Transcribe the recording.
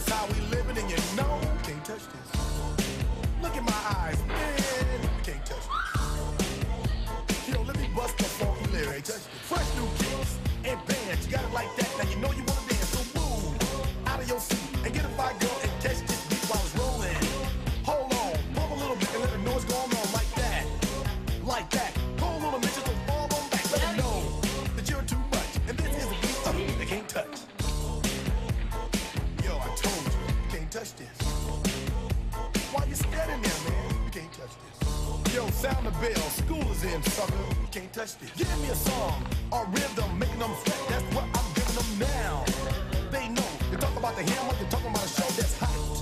that's how we living, and you know you can't touch this. Look in my eyes, man, you can't touch this. Yo, let me bust the funky lyrics. Fresh new kicks and bands, you got it like that. Now you know you wanna dance, so move out of your seat and get a fire girl and catch this beat while it's rolling. Hold on, pump a little bit and let the noise go on like that, like that. Hold on a minute, just don't fall on back. Let them know that you're too much, and this is a beat they can't touch. Yo, I told you, you can't touch this. Why you standing there, man? You can't touch this. Yo, sound the bell, school is in, sucker. You can't touch this. Give me a song or rhythm, making them sweat. That's what I'm giving them now. They know. You talk about the hammer, you're talking about a show that's hot.